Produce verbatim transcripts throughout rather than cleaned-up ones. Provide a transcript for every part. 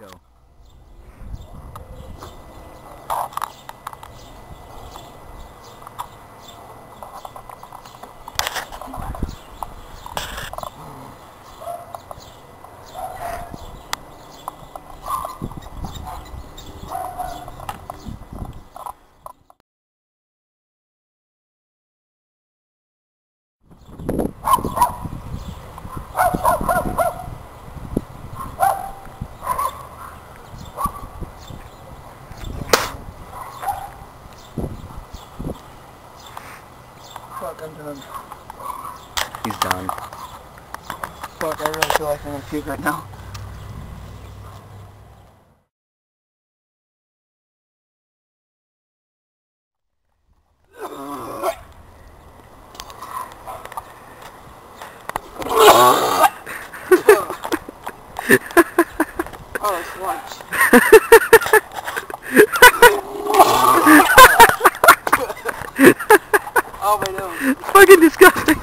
go. Fuck, I'm done. He's done. Fuck, I really feel like I'm gonna puke right now. Oh, it's lunch. Oh, my nose. Fucking disgusting.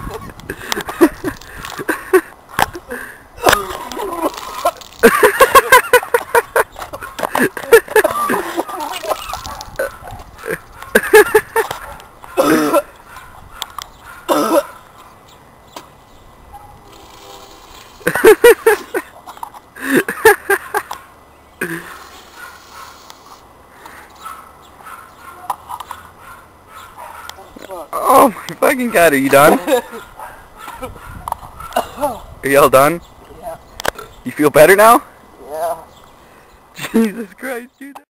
Oh my fucking god, are you done? Are you all done? Yeah. You feel better now? Yeah. Jesus Christ, dude.